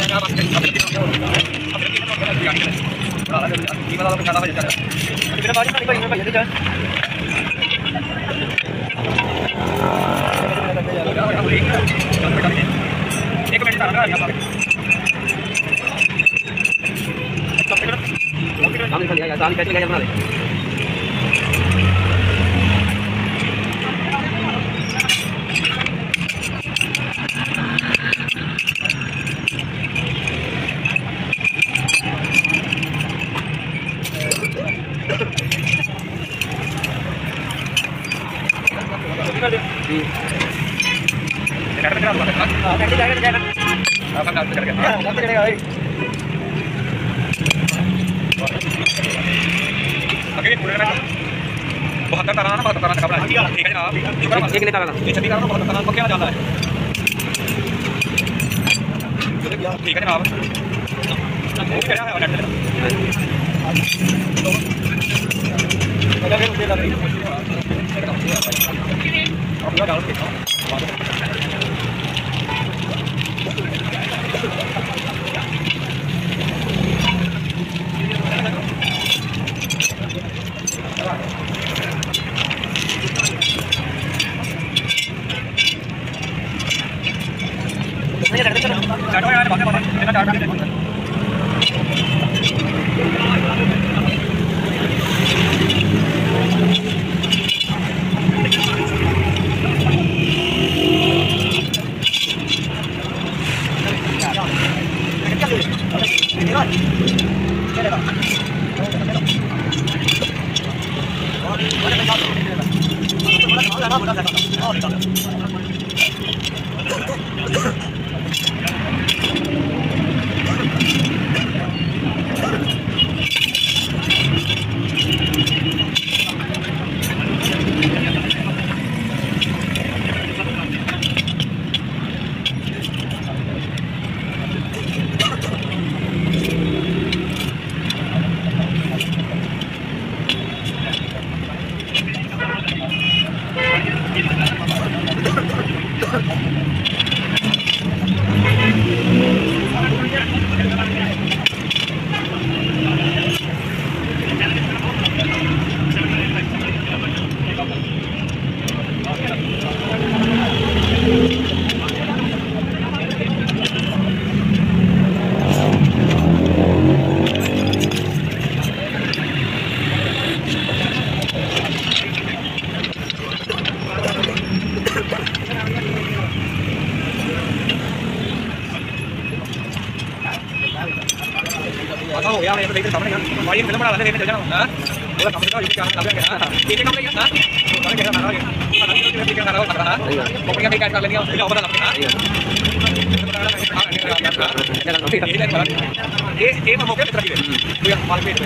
ठीक है जनाब। Tahu ya, yang itu sama dengan main film mana ada yang jalan, nah, udah kamu tahu juga kan ya, ini kamu lihat, nah, kalau kita tahu ya, mana kita pikir tahu karena, mau pengen bikin kalian yang tidak apa apa, ini mau mungkin terakhir, itu yang paling beda.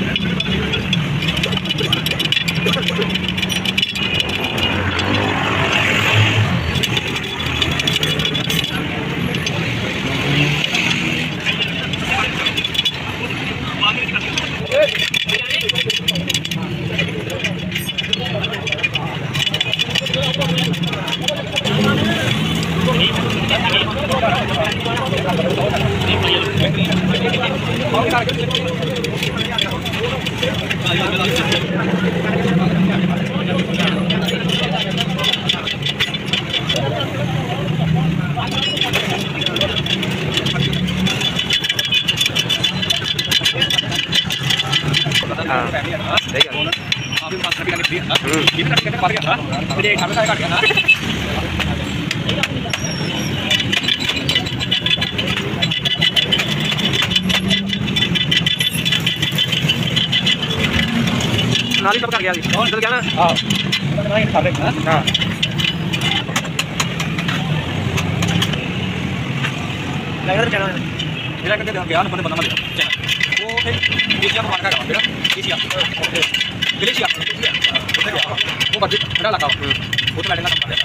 नाली सब का गया और चल गया ना हां नहीं खा रहे हां लगा चला मेरा करके गया ना बंदा मत वो एक एशिया को मार का मेरा एशिया ग्लेशिया वो बच्चे बड़ा लगा वो तो बैठेगा सब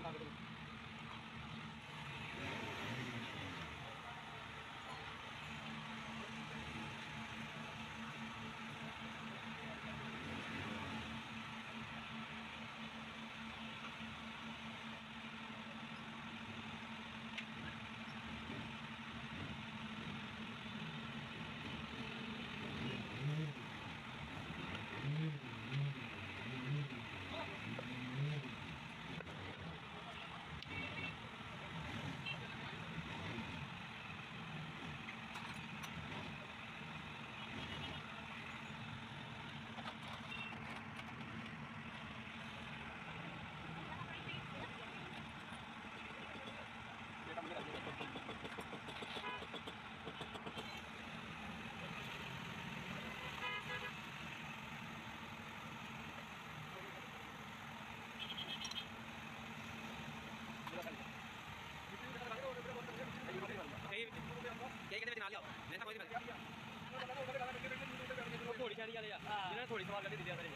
थोड़ी शहरी वाले जिन्होंने थोड़ी सवाल कर दी मेरे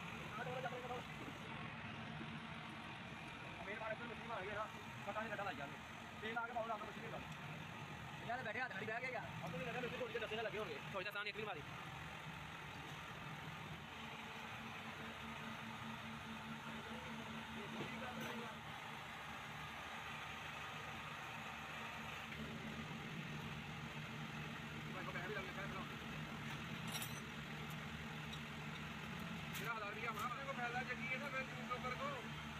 बारे में मछली मार गया पता नहीं लगा लग तेल आगे बहुत आगे मछली यार बैठे हाथ बैठ गया अब तो लगा थोड़ी से दसने लगे होंगे थोड़ी सा एक भी मारी मेरा 1000 रुपया मेरे को फैला चाहिए ना मैं यूट्यूबर को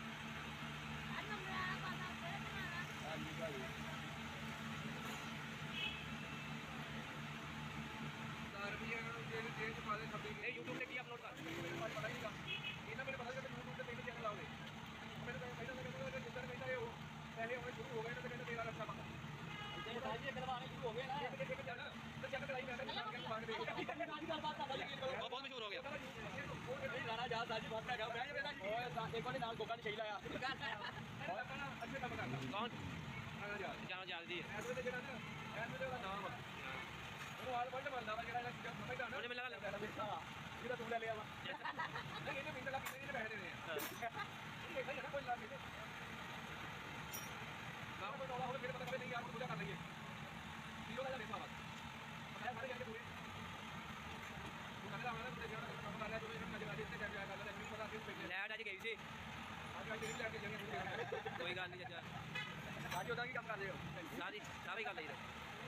यूट्यूब पे अपलोड कर पता ही नहीं मेरे पता यूट्यूब पे पहले चैनल आओगे मैंने जिधर पहले होने शुरू हो गए तो कहते तेरा रक्षा मांगा बहुत मशहूर हो गया एक बार नाल कोका नहीं सही लाया कौन जानो जल्दी तू ले लिया मेरे पता नहीं आपको पूजा कर लेंगे किलो का देखा बात बताया सारे करके पूरे लैट आज गई थी कोई गल नहीं चाचा आज होता की काम कर रहे हो सारी सारी गल है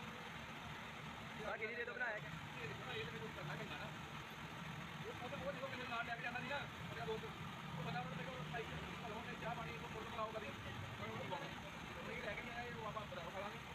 किसी दे तो बनाया करना करना ना वो देखो मैंने नाल लेके जाना थी ना मेरा दोस्त पता उन्होंने चाह पानी को फोटो बनाओ कभी नहीं रह गया है वो आप बताओ खड़ा नहीं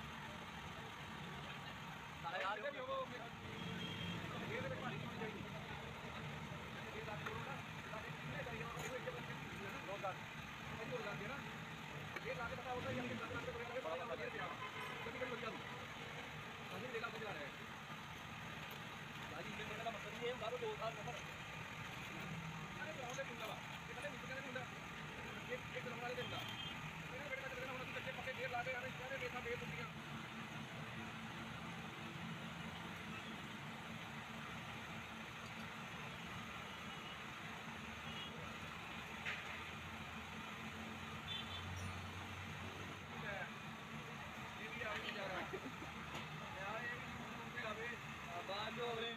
सारा यार ये वो ये तो पानी की चाहिए ये बात करो ना सारे कितने चाहिए वो एक जगह पे दो गाल ये दो गाल देना ये आगे पता होता है ये अपने साथ में बड़ा बड़ा दिया कभी कभी बचा दूं अभी देखा मुझे आ रहा है गाड़ी में का मतलब ये है बारो 2 साल नंबर अरे बहुत है मुंडा ये पता नहीं कितने मुंडा एक नंबर वाले देता मेरे बेटे का होना तो कच्चे पक्के ढेर ला दे यार इसने देखा बेच दुनिया ये भी आगे जा रहा है यार ये भी अबे बात हो रही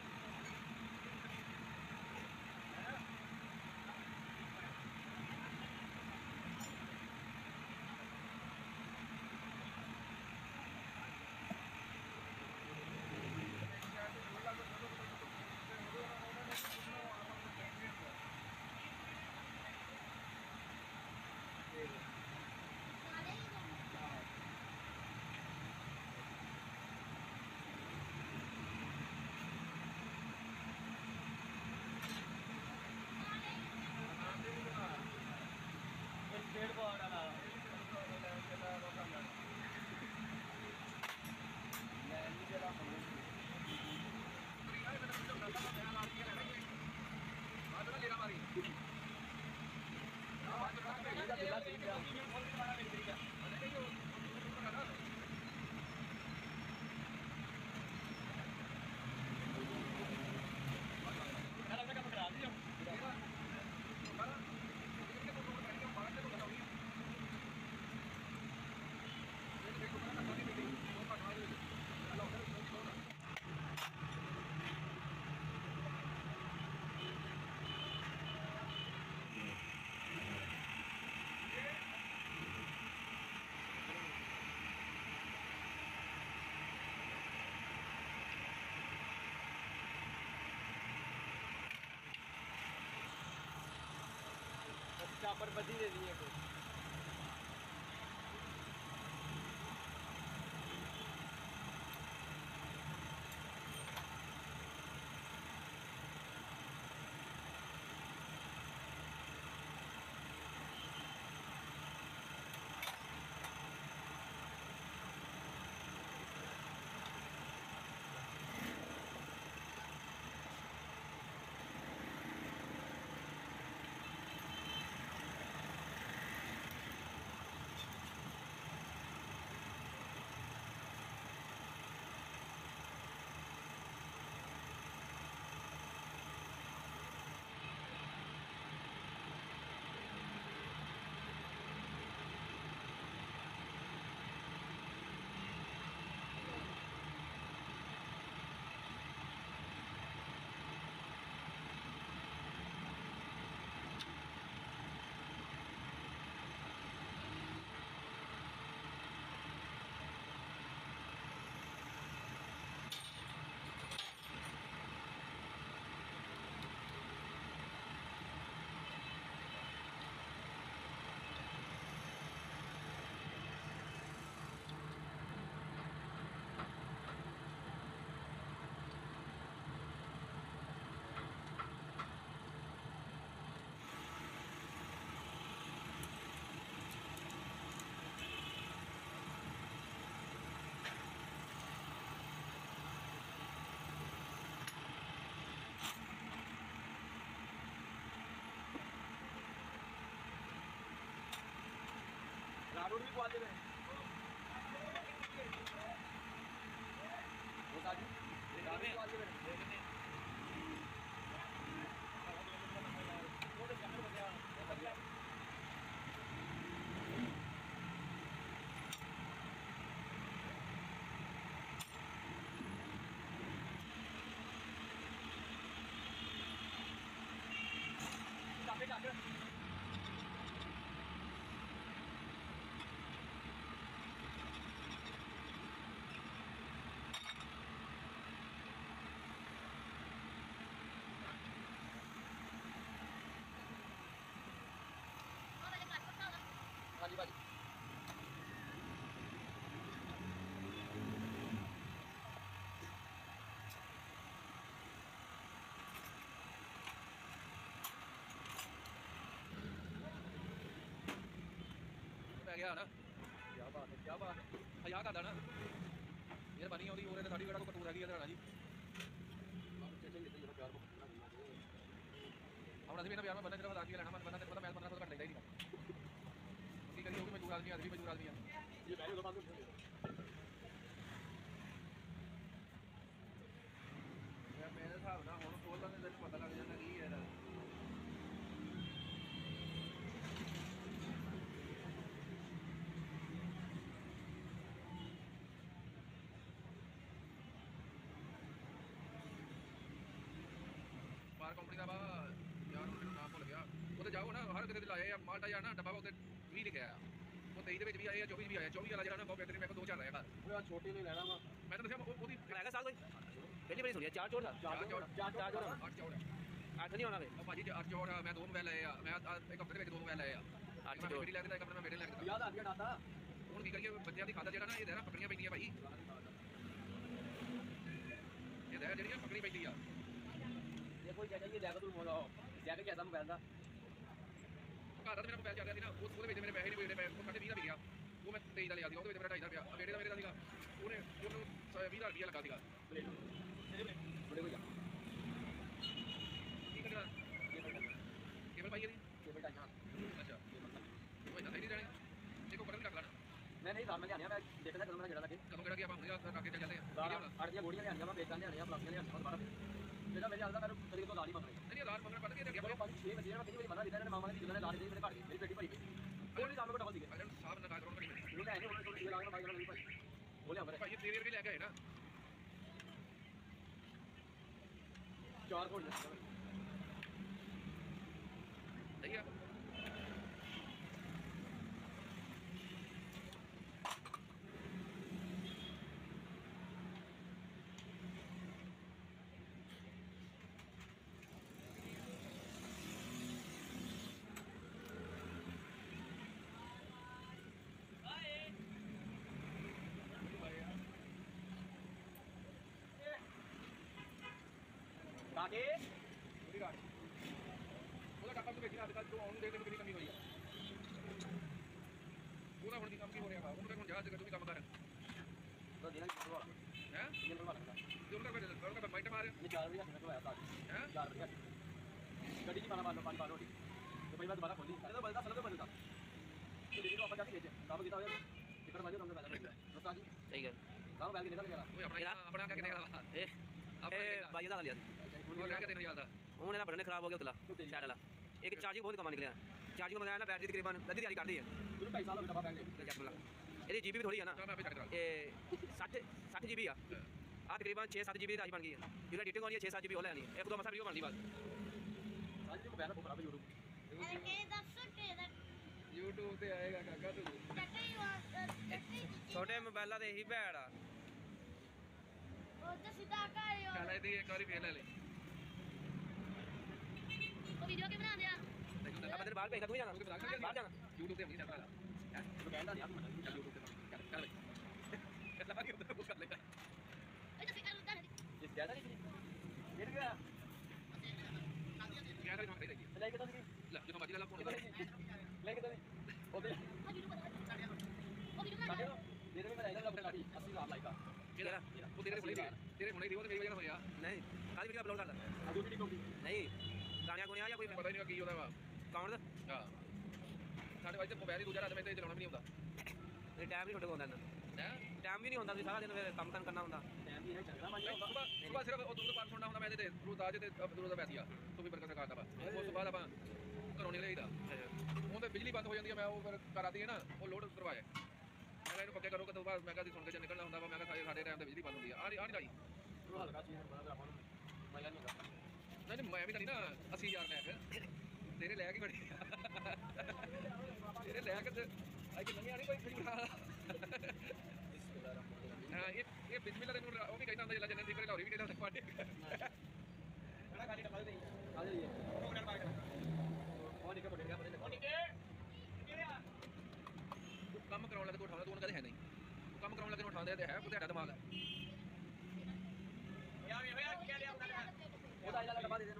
पेड़ को डाला करा दिया छापर बदी दे दी है राडोड भी पवा दे रहे वो साजी राडोड भी पवा दे रहे वो तो चक्कर बन गया चापे चापे हाँ जी भाजी पै गया ना क्या बात है क्या बात है हज़ार करदा ना यार बनी आती और साड़ी बेड़ा को कटूर हैगी है जी हम असं भी प्यार में बंदा सिर्फ 1000 लेना बंदा तेरे पता मैं 1500 घट लेता ही नहीं करिए होगी मजदूर आदमी आदमी मजदूर आदमी है ये पहले दो बात मेरे हिसाब ना हम खोलता नहीं तेन पता लग जाता की है बार कंपनी का यार मैं नाम भुल गया वो जाओ ना हर किसी लाए माल्टा या ना डब्बा उत्ते 20 लिखा है वो 23 भी आए 24 भी आए 24 वाला जरा ना बहुत बेहतरीन मेरे को 2 4 आया वो छोटे नहीं लेना वा मैं तो दसिया ओदी आएगा साल कोई पहली बार सुनिया चार चोर था चार चोर 8 चौड़ आठ नहीं होना भाई भाजी 8 चौड़ मैं 2 मोबाइल लाए मैं एक हफ्ते ਵਿੱਚ 2 मोबाइल लाए ਆ अच्छा ਮੇਰੀ ਲੱਗਦਾ ਇੱਕ ਆਪਣੇ ਮੈਂ ਮੇਰੇ ਲੱਗਦਾ याद आ गया डाटा ਹੁਣ ਕੀ ਕਰੀਏ ਬੱਚਿਆਂ ਦੀ ਖਾਦਾ ਜਿਹੜਾ ਨਾ ਇਹ ਦੇਣਾ ਪਕੜੀਆਂ ਪੈਂਦੀਆਂ ਭਾਈ ਇਹ ਦੇਣਾ ਜਿਹੜੀਆਂ ਪਕੜੀ ਪੈਂਦੀ ਆ ये कोई चाचा ये जाकर तुम बोलो जाकर क्या था मोबाइल था ਘਰ ਦਾ ਮੇਰਾ ਮੋਬਾਈਲ ਚੱਲ ਰਿਹਾ ਸੀ ਨਾ ਉਹਦੇ ਵਿੱਚ ਮੇਰੇ ਪੈਸੇ ਨਹੀਂ ਬਚਦੇ ਉਹ 20 ਦਾ ਵਿਕਿਆ ਉਹ ਮੈਂ 23 ਦਾ ਲਿਆ ਸੀ ਉਹਦੇ ਵਿੱਚ ਮੇਰਾ 250 ਰੁਪਿਆ ਬੇੜੇ ਦਾ ਮੇਰੇ ਦਾ ਸੀਗਾ ਉਹਨੂੰ 20 ਰੁਪਿਆ ਲੱਗਾ ਸੀਗਾ बड़े को जा ਕੀ ਕਰਦਾ ਕੇਬਲ ਪਾਈ ਇਹਦੀ केबल टाइम ਅੱਛਾ ਉਹ ਇਦਾਂ ਨਹੀਂ ਜਾਣੀ ਦੇਖੋ ਬਟਨ ਕੱਟ ਲੈਣਾ मैं नहीं सामने आने मैं देखा था कदम मेरा जड़ा लगे ਕਦੋਂ ਕਿਹੜਾ ਗਿਆ ਆਪਾਂ ਹੁਣ ਅੱਗੇ ਚੱਲ ਜਾਂਦੇ ਆ आड़ियां गोड़ियां ले आंगा मैं बेचाने आने हैं प्लास्टिक ले आने बाहर बेटा मेरे आलदा मेरे तरीके तो गाड़ी मांग रही नहीं आधार मंगल पड़ गया है 5-6 बजे मैं कितनी मना दिया ने मामा ने जिन्होंने गाड़ी दी मेरे घर मेरी पेटी भरी गई कोई नहीं सामने को डबल दिखे अजन साहब ने कहा करो वो ले आने उन्होंने थोड़ी लाने भाई नहीं भाई बोले हमारे भाई ये तेरे भी लेके आए ना 4 कोड सही है ਕੇ ਉਹਦੀ ਗਾੜੀ ਉਹਦਾ ਟੱਪਾ ਤੂੰ ਵੇਖੀ ਅੱਜ ਕੱਲ੍ਹ ਤੂੰ ਆਉਣ ਦੇ ਤੈਨੂੰ ਕਿੰਨੀ ਕਮੀ ਹੋਈ ਆ ਉਹਦਾ ਹੁਣ ਕੀ ਕੰਮ ਕੀ ਹੋ ਰਿਹਾ ਵਾ ਉਹਨੂੰ ਹੁਣ ਜਾ ਕੇ ਤੂੰ ਵੀ ਕੰਮ ਕਰ ਤਾਂ ਦੇਣਾ ਕਿ ਵਾਲਾ ਹੈ ਇਹ ਵਾਲਾ ਲੱਗਦਾ ਤੂੰ ਉਹਦਾ ਕੋਈ ਬਾਈਟ ਮਾਰ ਇਹ 4 ਵਜੇ ਤੱਕ ਹੋਇਆ ਤਾਂ ਹੈ 4 ਵਜੇ ਗੱਡੀ ਦੀ ਪਾਣੀ ਪਾ ਰੋਟੀ ਤੇ ਪਹਿਲਾਂ ਦੁਬਾਰਾ ਖੋਲੀ ਇਹਦਾ ਬਲਦਾ ਸਲਗ ਬਲਦਾ ਤੇ ਜਿਹੜੀ ਨੂੰ ਆਪਾਂ ਜਾ ਕੇ ਵੇਚੇ ਕੰਮ ਕੀਤਾ ਹੋਇਆ ਟਿਕਟ ਵਾਜੇ ਤੁਹਾਨੂੰ ਪੈਦਾ ਰਸਤਾ ਜੀ ਸਹੀ ਗੱਲ ਕੰਮ ਬੈਲ ਕੇ ਨਿਕਲ ਗਿਆ ਓਏ ਆਪਣਾ ਕਿੰਨੇ ਦਾ ਇਹ ਬਾਈ ਦਾ ਲਿਆ ਉਹ ਲੈ ਕੇ ਤੈਨੂੰ ਯਾਦ ਆ ਹੁਣ ਇਹਦਾ ਬਟਨ ਖਰਾਬ ਹੋ ਗਿਆ ਉਤਲਾ ਸਾਈਡ ਵਾਲਾ ਇੱਕ ਚਾਰਜਿੰਗ ਬਹੁਤ ਕਮਾ ਨਿਕਲਿਆ ਚਾਰਜਿੰਗ ਮੰਗਾਇਆ ਨਾ ਬੈਟਰੀ ਤਕਰੀਬਨ ਅੱਧੀ ਤਿਆਰੀ ਕਰਦੀ ਹੈ ਤੁਹਾਨੂੰ 2.5 ਸਾਲ ਹੋ ਗਏ ਡੱਬਾ ਬੈਲ ਤੇ ਚੱਕ ਲਾ ਇਹਦੀ ਜੀਬੀ ਵੀ ਥੋੜੀ ਆ ਨਾ ਮੈਂ ਆਪੇ ਚੱਕ ਕਰਾ ਇਹ 60 ਜੀਬੀ ਆ ਤਕਰੀਬਨ 6-7 ਜੀਬੀ ਦੀ ਰਾਸ਼ੀ ਬਣ ਗਈ ਹੈ ਜਿਹੜਾ ਐਡੀਟਿੰਗ ਹੋਣੀ ਹੈ 6-7 ਜੀਬੀ ਉਹ ਲੈਣੀ ਹੈ ਇੱਕ ਦੋ ਮਸਾ ਵੀਡੀਓ ਬਣਦੀ ਬਸ ਸਾਡੀ ਕੋ ਬੈਲ ਖਰਾਬ YouTube Okay, that's okay. YouTube ਤੇ ਆਏਗਾ ਕਾਕਾ ਤੂੰ ਛੋਟੇ ਮੋਬਾਈਲਾਂ ਦੇ ਇਹੀ ਭੈੜ ਆ ਉਹ ਤਾਂ ਸਿੱਧਾ ਕਰਿਓ ਚੱਲ ਇਹਦੀ ਇੱਕ ਵਾਰੀ ਫੇਰ ਲੈ ਲੈ ਉਹ ਵੀਡੀਓ ਕਿ ਬਣਾਉਂਦੇ ਆ ਆਪਾਂ ਤੇਰੇ ਬਾਹਰ ਭੇਜਦਾ ਤੂੰ ਵੀ ਜਾਣਾ ਬਾਹਰ ਜਾਣਾ YouTube ਤੇ ਨਹੀਂ ਚੱਲਦਾ ਹੈ ਤੂੰ ਕਹਿੰਦਾ ਨਹੀਂ ਆ ਤੂੰ ਮੈਨੂੰ YouTube ਤੇ ਕਰ ਲੈ ਕਰ ਲੈ YouTube ਤੇ ਕੁਝ ਕਰ ਲੈ ਉਹ ਤਾਂ ਸਿੱਧਾ ਲੁੱਟਾ ਨਹੀਂ ਇਸ ਜ਼ਿਆਦਾ ਨਹੀਂ ਗਿਰ ਗਿਆ ਕਿਆ ਕਰੀ ਮੰਗਦੇ ਲੱਗੀ ਲੈ ਕੇ ਤਾਂ ਨਹੀਂ ਲੈ ਜਦੋਂ ਮਰਜ਼ੀ ਲੈ ਲਾ ਫੋਨ ਲੈ ਕੇ ਤਾਂ ਨਹੀਂ ਉਹਦੇ ਉਹ ਵੀਡੀਓ ਬਣਾ ਉਹ ਵੀਡੀਓ ਸਾਡੇ ਬਣਾ ਦੇ ਦੇ ਮੈਂ ਇਹਦਾ ਲੱਗ ਲਾੜੀ 80 ਲਾਭ ਲਾਈਕਾ ਕਿਹੜਾ ਉਹ ਤੇਰੇ ਕੋਲੇ ਦੀ ਉਹ ਤੇ ਮੇਰੀ ਵਜ੍ਹਾ ਨਾਲ ਹੋਇਆ ਨਹੀਂ ਕਾਹਦੀ ਵੀਡੀਓ ਅਪਲੋਡ ਕਰਦਾ ਆ ਦੂਜੀ ਦੀ ਕੋਪੀ ਨਹੀਂ ਗਾਣਿਆਂ ਗੁਣਿਆਂ ਜਾਂ ਕੋਈ ਪਤਾ ਹੀ ਨਹੀਂ ਕੀ ਉਹਦਾ ਵਾ ਕਾਉਂਟ ਦਾ ਹਾਂ ਸਾਡੇ ਵਾਜੇ ਮੋਬਾਈਲ ਹੀ ਦੂਜਾ ਰਾਤ ਮੈਂ ਤੇ ਚਲਾਉਣਾ ਵੀ ਨਹੀਂ ਹੁੰਦਾ ਇਹ ਟਾਈਮ ਨਹੀਂ ਛੋਟੇ ਹੁੰਦਾ ਨਾ ਹੈ ਟਾਈਮ ਵੀ ਨਹੀਂ ਹੁੰਦਾ ਤੁਸੀਂ ਸਾਰਾ ਦਿਨ ਫਿਰ ਕੰਮ ਕਰਨਾ ਹੁੰਦਾ ਟਾਈਮ ਵੀ ਹੈ ਚੱਲਦਾ ਮੰਨ ਲਓ ਸੁਬਾ ਸਿਰਫ ਉਹ ਦੂਰ ਪਾਰ ਸੁਣਨਾ ਹੁੰਦਾ ਮੈਂ ਤੇ ਰੋਜ਼ਾਜ ਤੇ ਅਬਦੁਲ ਦਾ ਵੈਸੀਆ ਤੂੰ ਵੀ ਬਰਕਤ ਕਰਦਾ ਵਾ ਉਸ ਤੋਂ ਬਾਅਦ ਆਪਾਂ ਘਰੋਂ ਨਿਕਲੇ ਹੀਦਾ ਉਹ ਤੇ ਬਿਜਲੀ ਬੰਦ ਹੋ ਜਾਂਦੀ ਹੈ ਮੈਂ ਉਹ ਫਿਰ ਕਰਾਤੀ ਹੈ ਨਾ ਉਹ ਲੋਡ ਕਰਵਾਇਆ ਮੈਂ ਕਿਹਾ ਇਹਨੂੰ ਪੱਕੇ ਕਰੋ ਕਦੋਂ ਬਾਅਦ ਮੈਂ ਕਿਹਾ ਸੁਣ ਕੇ ਨਿਕਲਣਾ ਹੁੰਦਾ ਵਾ ਮੈਂ ਕਿਹਾ ਸਾਡੇ ਟਾਈਮ ਤੇ ਬਿਜਲੀ ਬੰਦ ਹੁੰਦੀ ਆ ਨਹੀਂ ਲਾਈ ਉਹ ਹਲਕਾ ਚੀਜ਼ ਬਣਾ ਆਪਾਂ ਨੂੰ ਮਜ਼ਾ ਨਹੀਂ ਆਉਂਦਾ ਨਹੀਂ ਮੈਂ ਵੀ ਤਾਂ ਨਹੀਂ ਨਾ 80000 ਲੈ ਕੇ ਤੇਰੇ ਲੈ ਕੇ ਬੜੀ ਤੇਰੇ ਲੈ ਕੇ ਤੇ ਅੱਜ ਨਹੀਂ ਆ ਰਹੀ ਕੋਈ ਖੜੀ ਉਠਾ ਹਾਂ ਇਹ ਬਿਸਮਿਲ੍ਲਾ ਦੇ ਨੂੰ ਉਹ ਵੀ ਕਹਿੰਦਾ ਹੁੰਦਾ ਜਿਹੜਾ ਜਨਨ ਦੀ ਕਰੇ ਲਾਹੌਰੀ ਵੀ ਕਹਿੰਦਾ ਹੁੰਦਾ ਪਾਟੇ ਕਿਹੜਾ ਗਾੜੀ ਟੱਪਾ ਦੇ ਆ ਜਾਈਏ ਪ੍ਰੋਗਰਾਮ ਪਾ ਕੇ ਉਹ ਨਿਕਲ ਬੜੇ ਗਿਆ ਪਤਾ ਨਹੀਂ ਕੰਮ ਕਰਾਉਣ ਲੱਗੇ ਤੂੰ ਉਠਾਉਂਦਾ ਤੂੰ ਕਦੇ ਹੈ ਨਹੀਂ ਤੂੰ ਕੰਮ ਕਰਾਉਣ ਲੱਗੇ ਨੂੰ ਉਠਾਉਂਦੇ ਤੇ ਹੈ ਕੋਈ ਤੁਹਾਡਾ ਦਿਮਾਗ ਹੈ ਉਹਦਾ ਇਹਦਾ ਡੱਬਾ ਦੇ ਦੇ ਨੂੰ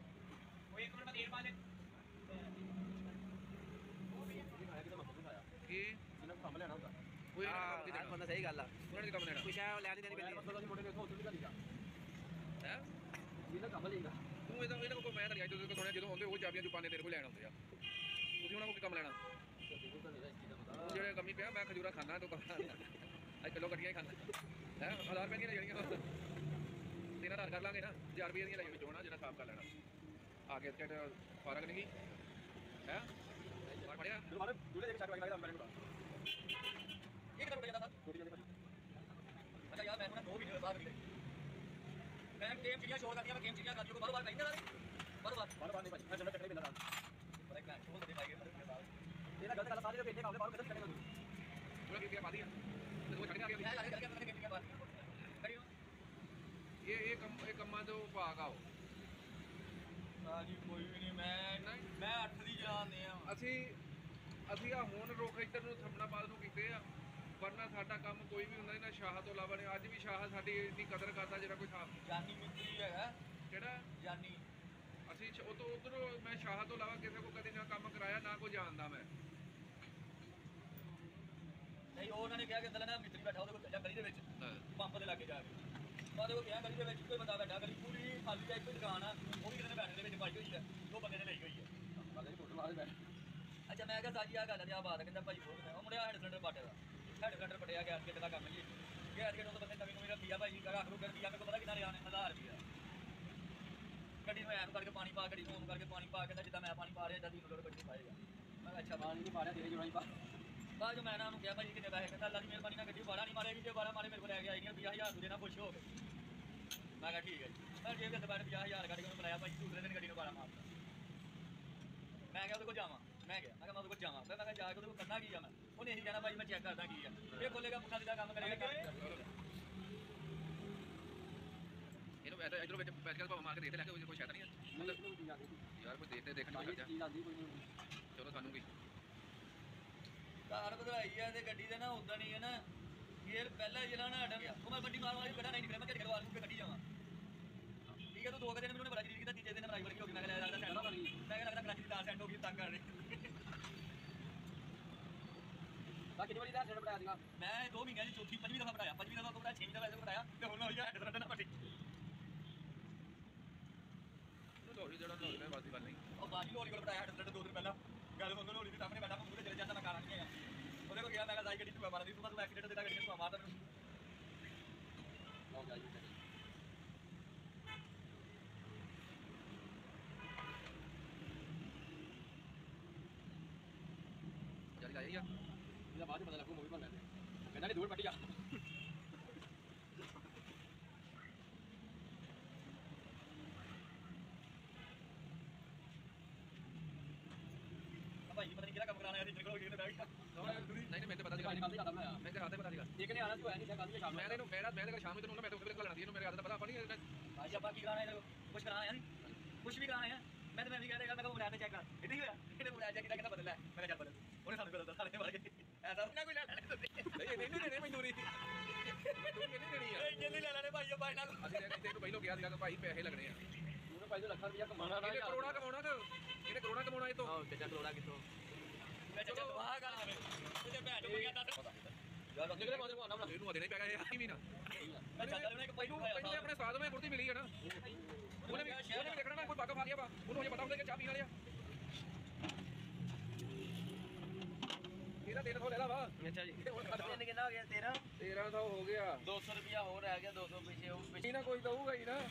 ਕੀ ਜਿਹਨਾਂ ਨੂੰ ਕੰਮ ਲੈਣਾ ਹੁੰਦਾ ਕੋਈ ਆਹ ਬੰਦਾ ਸਹੀ ਗੱਲ ਆ ਉਹਨਾਂ ਨੇ ਕੰਮ ਲੈਣਾ ਕੁਛ ਹੈ ਲੈਣੀ ਦੇਣੀ ਪੈਂਦੀ ਮਤਲਬ ਅਸੀਂ ਮੁੰਡੇ ਨੇ ਉੱਥੋਂ ਨਹੀਂ ਕਰੀਦਾ ਹੈ ਜਿਹਨਾਂ ਕੰਮ ਲਈਦਾ ਤੂੰ ਇਹਨਾਂ ਕੋਲ ਮੈਂ ਤਾਂ ਨਹੀਂ ਜਦੋਂ ਸੁਣਿਆ ਜਦੋਂ ਆਉਂਦੇ ਉਹ ਚਾਬੀਆਂ ਜੁਪਾਨੇ ਤੇਰੇ ਕੋਲ ਲੈਣ ਆਉਂਦੇ ਆ ਤੁਸੀਂ ਉਹਨਾਂ ਕੋਲ ਕੀ ਕੰਮ ਲੈਣਾ ਉਹ ਜਿਹੜੇ ਕੰਮੀ ਪਿਆ ਮੈਂ ਖਜੂਰਾ ਖਾਣਾ ਤੂੰ ਕਰਨਾ ਅੱਜ ਕਿਲੋ ਗੱਡੀਆਂ ਹੀ ਖਾਣਾ ਹੈ 1000 ਰੁਪਏ ਦੀਆਂ ਲੈ ਜਾਣੀਆਂ ਤੇਰਾ ਆਧਾਰ ਕਰ ਲਾਂਗੇ ਨਾ 1000 ਰੁਪਏ ਦੀਆਂ ਲੈ ਜਾਣੀ ਚੋਣਾ ਜਿਹੜਾ ਸਾਫ ਕਰ ਲੈਣਾ ਆ ਕੇ ਸਟੇਟ ਫਰਕ ਨਹੀਂ ਹੈ ਪੜਿਆ ਦੁਬਾਰਾ ਦੂਲੇ ਦੇ ਛੱਡ ਕੇ ਲੱਗਦਾ ਮੈਨੂੰ ਇਹ ਕਿੱਥੇ ਜਾਂਦਾ ਥੋੜੀ ਜਿਹੀ ਅੱਛਾ ਯਾਰ ਮੈਂ ਹੁਣ 2 ਵੀਡੀਓ ਬਾਅਦ ਮੈਂ ਗੇਮ ਚੀਜ਼ਾਂ ਸ਼ੋਅ ਕਰਦੀਆਂ ਮੈਂ ਗੇਮ ਚੀਜ਼ਾਂ ਕਰਦੀ ਕੋ ਬਾਰ ਬਾਰ ਨਹੀਂ ਨਾ ਬਾਰ ਬਾਰ ਨਹੀਂ ਭਾਈ ਮੈਂ ਜਨਰਲ ਕੱਟਣੇ ਪੈਂਦਾ ਪਰ ਇੱਕ ਸ਼ੋਅ ਕਰਦੇ ਪਾਏਗੇ ਇਹਦਾ ਗਲਤ ਗੱਲ ਸਾਰੇ ਦੇ ਪੇਟੇ ਕਾਉਂਦੇ ਬਾਹਰ ਕਿੱਥੇ ਕੱਟਣੇ ਉਹਨਾਂ ਕੀ ਪਾਦੀ ਆ ਤੇ ਉਹ ਛੱਡ ਕੇ ਆ ਗਿਆ ਕਰਿਓ ਇਹ ਕੰਮਾਂ ਤੋਂ ਭਾਗ ਆਓ ਸਾਜੀ ਕੋਈ ਵੀ ਨਹੀਂ ਮੈਂ 8 ਦੀ ਚਲਾਉਂਦੇ ਆ ਅਸੀਂ ਆ ਹੁਣ ਰੁੱਖ ਇੱਧਰ ਨੂੰ ਥੰਮਣਾਬਾਦ ਨੂੰ ਕੀਤੇ ਆ ਵਰਨਾ ਸਾਡਾ ਕੰਮ ਕੋਈ ਵੀ ਹੁੰਦਾ ਨਹੀਂ ਨਾ ਸ਼ਾਹ ਤੋਂ ਇਲਾਵਾ ਨੇ ਅੱਜ ਵੀ ਸ਼ਾਹ ਸਾਡੀ ਇੰਨੀ ਕਦਰ ਕਰਦਾ ਜਿਹੜਾ ਕੋਈ ਸ਼ਾਹ ਜਾਨੀ ਮਿੱਤਰੀ ਹੈਗਾ ਕਿਹੜਾ ਜਾਨੀ ਅਸੀਂ ਉਹ ਤੋਂ ਉਧਰ ਮੈਂ ਸ਼ਾਹ ਤੋਂ ਇਲਾਵਾ ਕਿਸੇ ਕੋ ਕਦੇ ਨਾ ਕੰਮ ਕਰਾਇਆ ਨਾ ਕੋਈ ਜਾਣਦਾ ਮੈਂ ਨਹੀਂ ਉਹਨਾਂ ਨੇ ਕਿਹਾ ਕਿ ਅੰਦਰ ਨਾ ਮਿੱਤਰੀ ਬੈਠਾ ਉਹਦੇ ਕੋਲ ਗਲੀ ਦੇ ਵਿੱਚ ਪੰਪ ਦੇ ਲਾਗੇ ਜਾ ਕੇ ਉਹਦੇ ਕੋਲ ਕਿਹਾ ਗਲੀ ਦੇ ਵਿੱਚ ਕੋਈ ਬੰਦਾ ਬੈਠਾ ਗਲੀ ਪੂਰੀ ਖਾਲੀ ਹੈ, ਇੱਕੋ ਹੀ ਦੁਕਾਨ ਆ ਉਹ ਵੀ ਕਿਤੇ ਬੈਠਣ ਦੇ ਵਿੱਚ ਪਾਈ ਹੋਈ ਹੈ ਦੋ ਬੰਦੇ ਨੇ ਲਈ ਹੋਈ ਹੈ ਅੱਛਾ ਮੈਂ ਕਿਹਾ ਸਾਜੀ ਆ ਗੱਲ ਆ ਬਾਤ ਕਹਿੰਦਾ ਭਾਈ ਉਹ ਮੁੰਡਿਆ ਹੈਡ ਸਿਲੰਡਰ ਪਾਟੇ ਦਾ ਹੈਡ ਸਿਲੰਡਰ ਪਟਿਆ ਗੈਸ ਕਿਤੇ ਦਾ ਕੰਮ ਜੀ ਗੈਸ ਕਿਤੇ ਉਹ ਬੰਦੇ ਨਵੀਂ ਨਵੀਂ ਰੱਖੀ ਆ ਭਾਈ ਰੱਖ ਲੋ ਕਰਦੀ ਆ ਮੈਨੂੰ ਪਤਾ ਕਿੰਨਾ ਲਿਆ ਨੇ 1000 ਰੁਪਇਆ ਗੱਡੀ ਨੂੰ ਐਨ ਕਰਕੇ ਪਾਣੀ ਪਾ ਗੱਡੀ ਨੂੰ ਔਨ ਕਰਕੇ ਪਾਣੀ ਪਾ ਕੇ ਜਿੱਦਾਂ ਮੈਂ ਪਾਣੀ ਪਾ ਰਿਹਾ ਜਦੀ ਲੋੜ ਗੱਡੀ ਪਾਏਗਾ ਮੈਂ ਕਿਹਾ ਅੱਛਾ ਪਾਣੀ ਨਹੀਂ ਪਾ ਰਿਹਾ ਤੇਰੇ ਜੁੜਾਈ ਪਾ ਬਾਅਦ ਜੋ ਮੈਂ ਨਾ ਉਹਨੂੰ ਕਿਹਾ ਭਾਈ ਕਿੰਨੇ ਪੈਸੇ ਕਹਿੰਦਾ ਅੱਲਾ ਦੀ ਮਿਹਰਬਾਨੀ ਨਾਲ ਗੱਡੀ ਬਾੜਾ ਨਹੀਂ ਮਾਰੇਗੀ ਜੇ ਬਾੜਾ ਮਾਰੇ ਮੇਰੇ ਕੋਲ ਲੈ ਕੇ ਆਈ ਨਹੀਂ 20000 ਦੂਜੇ ਨਾਲ ਖੁਸ਼ ਹੋ ਗਏ ਮੈਂ ਕਿਹਾ ਠੀਕ ਹੈ ਜੀ ਮੈਂ ਜੇਬ ਦੇ ਦੁਬਾਰਾ 50000 ਕੱਢ ਕੇ ਉਹਨੂੰ ਬੁਲਾਇਆ ਭਾਈ ਦੂਸਰੇ ਦਿਨ ਗੱਡੀ ਨੂੰ ਬਾੜਾ ਮਾਰਦਾ ਮੈਂ ਕਿਹਾ ਉਹਦੇ ਕੋਲ ਜਾਵਾਂ ਮੈਂ ਕਿਹਾ ਉਹਦੇ ਕੋਲ ਜਾਵਾਂ ਫਿਰ ਮੈਂ ਕਿਹਾ ਜਾ ਕੇ ਉਹਦੇ ਕੋਲ ਕਰਨਾ ਕੀ ਆ ਮੈਂ ਉਹਨੇ ਇਹੀ ਕਹਿਣਾ ਭਾਈ ਮੈਂ ਚੈੱਕ ਕਰਦਾ ਕੀ ਆ ਇਹ ਖੋਲੇਗਾ ਪੁੱਠਾ ਸਿੱਧਾ ਕੰਮ ਕਰੇਗਾ ਇਹਨੂੰ ਇਧਰੋਂ ਵਿੱਚ ਬੈਠ ਕੇ ਮਾਰ ਕੇ ਦੇਖ ਲੈ ਕੇ ਕੋਈ ਸ਼ਾਇਦ ਨਹੀਂ ਯਾਰ ਕੋਈ ਦੇਖਣ ਨੂੰ ਲੱਗ ਜਾ ਚਲੋ ਸਾਨੂੰ ਵੀ ਕਾਰ ਵਧਾਈ ਆ ਤੇ ਗੱਡੀ ਦੇ ਨਾ ਉਦਾਂ ਨਹੀਂ ਹੈ ਨਾ ਗੇਅਰ ਪਹਿਲਾਂ ਜਿਹੜਾ ਨਾ ਅੜਨ ਉਹ ਮੈਂ ਵੱਡੀ ਮਾਰ ਵਾਲੀ ਬੜਾ ਨਹੀਂ ਨਿਕਲਿਆ ਮੈਂ ਕਿਹਾ ਕਰਵਾ ਲੂੰ ਗੱਡੀ ਜਾਵਾਂ ਠੀਕ ਠੀਕ ਹੈ ਤੂੰ 2 ਦਿਨ ਮੈਨੂੰ ਬੜਾ ਜਰੀਰ ਕੀਤਾ ਤੀਜੇ ਦਿਨ ਮਰਾਈ ਵਰਗੀ ਹੋ ਗਈ ਮੈਂ ਕਿਹਾ ਲੱਗਦਾ ਸੈਂਟ ਮੈਂ ਕਿਹਾ ਲੱਗਦਾ ਕਰਾਚੀ ਦੀ 10 ਸੈਂਟ ਹੋ ਗਈ ਤੰਗ ਕਰ ਰਹੀ ਤਾਂ ਕਿੰਨੀ ਵਾਰੀ ਦਾ ਸੈਟ ਬਣਾਇਆ ਸੀਗਾ ਮੈਂ 2 ਮਹੀਨਿਆਂ ਦੀ ਚੌਥੀ ਪੰਜਵੀਂ ਦਫਾ ਬਣਾਇਆ 6ਵੀਂ ਦਫਾ ਐਸੇ ਬਣਾਇਆ ਤੇ ਹੁਣ ਹੋਈ ਹੈਡ ਰੰਡ ਨਾ ਪੱਟੀ ਲੋੜੀ ਜਿਹੜਾ ਲੋੜੀ ਨੇ ਬਾਦੀ ਗੱਲ ਨਹੀਂ ਉਹ ਬਾਜੀ ਲੋਰੀ ਕੋਲ ਬਣਾਇਆ ਹੈਡ ਰੰਡ 2 ਦਿਨ ਪਹਿਲਾਂ ਗੱਲ ਉਹਨੂੰ ਲੋਰੀ ਦੇ ਸਾਹਮਣੇ ਬੈਠਾ ਮੂਹਰੇ ਚਲੇ ਜਾਂਦਾ ਮੈਂ ਕਾਰਾਂ ਨਹੀਂ ਹੈਗਾ ਉਹਦੇ ਕੋਲ ਗਿਆ ਮੈਂ ਕਿਹਾ ਸਾਈ ਗੱਡੀ ਤੂੰ ਮਾਰਦੀ ਤੂੰ ਐਕਸੀਡੈਂਟ ਦੇਦਾ ਗੱਡੀ ਤੂੰ ਮਾਰਦਾ ਮੈਨੂੰ ਜਲਦੀ ਆਈ ਆ ਇਹਦਾ ਬਾਅਦ ਚ ਪਤਾ ਲੱਗੂ ਮੂਵੀ ਬਣ ਲੈਂਦੇ ਕਹਿੰਦਾ ਨਹੀਂ ਦੂਰ ਪੱਟੀ ਆ ਭਾਈ ਪਤਾ ਨਹੀਂ ਕਿਹੜਾ ਕੰਮ ਕਰਾਣਾ ਸੀ ਨਿਕਲ ਹੋ ਗਈ ਤੇ ਬੈਠ ਗਿਆ ਨਹੀਂ ਮੈਨੂੰ ਪਤਾ ਸੀਗਾ ਕੱਲ ਦਾ ਮੈਂ ਮੈਂ ਤੇ ਹੱਥੇ ਪਤਾ ਸੀਗਾ ਇੱਕ ਨੇ ਆਣਾ ਸੀ ਹੋਇਆ ਨਹੀਂ ਸ਼ਾਮ ਨੂੰ ਮੈਂ ਤੈਨੂੰ ਮੈਂ ਸ਼ਾਮ ਨੂੰ ਤੈਨੂੰ ਮੈਂ ਤਾਂ ਉੱਥੇ ਲੈਣਾ ਸੀ ਇਹਨੂੰ ਮੇਰੇ ਹੱਥ ਦਾ ਪਤਾ ਆਪਣੀ ਭਾਈ ਆਪਾਂ ਕੀ ਕਰਾਣਾ ਹੈ ਕੁਝ ਕਰਾਣਾ ਹੈ ਕੁਝ ਵੀ ਕਰਾਣਾ ਹੈ ਮੈਂ ਤਾਂ ਵੀ ਕਹਿੰਦਾ ਮੈਂ ਕਿਹਾ ਮੁਲਾਜ਼ਮ ਚੈੱਕ ਕਰ ਇਹ ਨਹੀਂ ਹੋਇਆ ਇਹਨੇ ਮੁਲਾਜ਼ਮ ਚੈੱਕ ਕੀਤਾ ਬਦਲ ਲੈ ਮੈਂ ਕਿਹਾ ਚੱਲ ਬਦਲ ਉਹਨੇ ਸਾਨੂੰ ਬਦਲਦਾ ਸਾਰੇ ਮਾਰ ਕੇ ਐਸਾ ਨਾ ਕੋਈ ਲੈ ਲੈਣੇ ਨਹੀਂ ਦੇਣੇ ਮਜ਼ਦੂਰੀ ਮਜ਼ਦੂਰੀ ਕਿੰਨੀ ਦੇਣੀ ਆ ਇਹ ਜਲਦੀ ਲੈ ਲੈਣੇ ਭਾਈ ਭਾਈ ਨਾਲ ਅਸੀਂ ਤੈਨੂੰ ਪਹਿਲਾਂ ਕਿਹਾ ਸੀਗਾ ਕਿ ਭਾਈ ਪੈਸੇ ਲੱਗਣੇ ਆ ਉਹਨੇ ਭਾਈ ਤੋਂ ਲੱਖਾਂ ਰੁਪਇਆ ਕਮਾਉਣਾ ਇਹਨੇ ਕਰੋੜਾ ਕਮਾਉਣਾ ਕਿ ਇਹਨੇ ਕਰੋੜਾ ਕਮਾਉਣਾ ਇਹ ਤੋਂ ਆਹ ਚੱਜਾ ਕਰੋੜਾ ਕਿੱਥੋਂ ਮੈਂ ਚੱਜਾ ਦਵਾਹ ਗਾਣਾ ਵੇ ਉਹਦੇ ਭੈਣ ਨੂੰ ਗਿਆ ਦੱਸ ਯਾਰ ਨਿਕਲੇ ਮਾਦੇ ਨੂੰ ਆਣਾ ਇਹਨੂੰ ਦੇਣੇ ਪੈ ਗਏ ਆ ਵੀ ਨਾ ਮੈਂ ਚੱਜਾ ਨੇ ਇੱਕ ਭਾਈ ਨੂੰ ਪਹਿਲੇ ਆਪਣੇ ਸਾਧ ਵਿੱਚ ਫੁਰਤੀ ਮਿਲੀ ਹੈ ਨਾ ਉਹਨੇ ਵੀ ਦੇਖਣਾ ਨਾ ਕੋਈ ਬਾਗਾ ਖਾ ਲਿਆ ਵਾ ਉਹਨੂੰ ਹਜੇ ਪਤਾ ਹੁੰਦਾ ਕਿ ਚਾਹ ਪੀਣ ਵਾਲੇ ਆ ਇਹਦਾ 300 ਲੈ ਲਾ ਵਾ ਅੱਛਾ ਜੀ ਕਿੰਨਾ ਹੋ ਗਿਆ 1300 ਹੋ ਗਿਆ 200 ਰੁਪਿਆ ਹੋਰ ਰਹਿ ਗਿਆ 200 ਪਿੱਛੇ ਉਹ ਪਿੱਛੇ ਨਾ ਕੋਈ ਦਊਗਾ ਹੀ ਨਾ